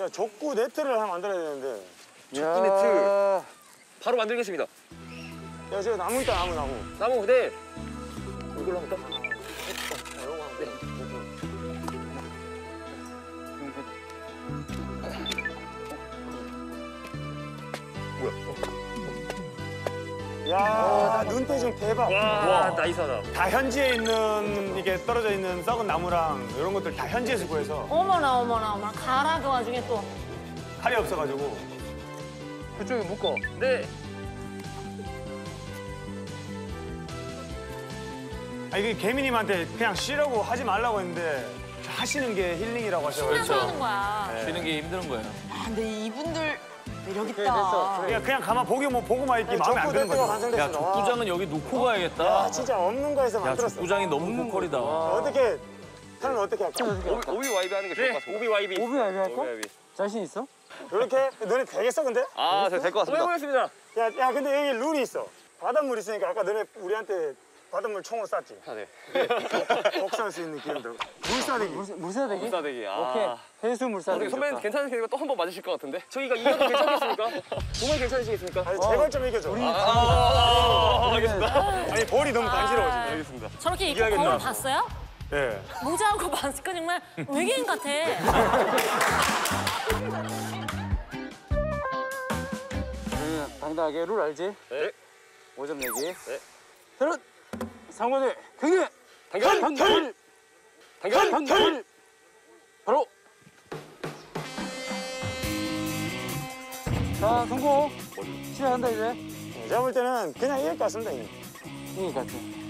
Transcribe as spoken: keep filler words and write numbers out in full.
야, 족구 네트를 하나 만들어야 되는데. 족구 네트. 바로 만들겠습니다. 야, 저기 나무 있다, 나무, 나무. 나무, 네. 이걸로 할까? 어, 요거 하면 돼. 뭐야? 야, 눈대중 대박. 와, 나이스하다. 다 현지에 있는 이게 떨어져 있는 썩은 나무랑 이런 것들 다 현지에서 구해서 어머나 어머나 어머나 가라 그 와중에 또. 칼이 없어가지고. 그쪽에 묶어. 네. 아, 이게 개미님한테 그냥 쉬라고 하지 말라고 했는데 하시는 게 힐링이라고 하셔가지고. 신나서 하는 거야. 네. 쉬는 게 힘든 거예요. 아, 근데 이분들 매력 있다. 그냥 그냥 가만 보기 뭐 보고만 있기 마음에 안 드는 거죠. 야, 족구장은 여기 놓고 가야겠다. 야, 진짜 없는 거에서 야, 만들었어. 족구장이 너무 보컬이다. 어떻게 타는 어떻게 할까? 오비, 오비 와이비 하는 게 좋을 것 같습니다. 오비 와이비. 오비 알비 할까? 오비 와이비. 자신 있어? 이렇게 너네 되겠어 근데? 아, 될 것 같습니다. 해보겠습니다. 야, 야, 근데 여기 룰이 있어. 바닷물 있으니까 아까 너네 우리한테 바닷물 총으로 쐈지? 아, 네. 복수할 수 있는 기회도. 물싸대기. 물사대기? 물사대기. 아. 오케이. 해수 물사대기. 우리 선배님 괜찮으시니까 또 한 번 맞으실 것 같은데? 저희가 이겨도 괜찮겠습니까? 정말 괜찮으시겠습니까? 아니, 제발 좀 이겨줘. 우리 아, 알겠습니다. 아니, 볼이 너무 간지러워, 지금. 알겠습니다. 저렇게 입고 이겨야겠나? 거울 봤어요? 예. 모자하고 마스크 정말 외계인 같아. 저희는 당당하게 룰 알지? 네. 오 점 내기. 네. 저는 상관의 경기! 당근! 단결! 당근! 단결! 바로! 자, 성공! 시작한다, 이제. 제가 볼 때는 그냥 이길 것 같습니다, 이게. 이길 것 같아.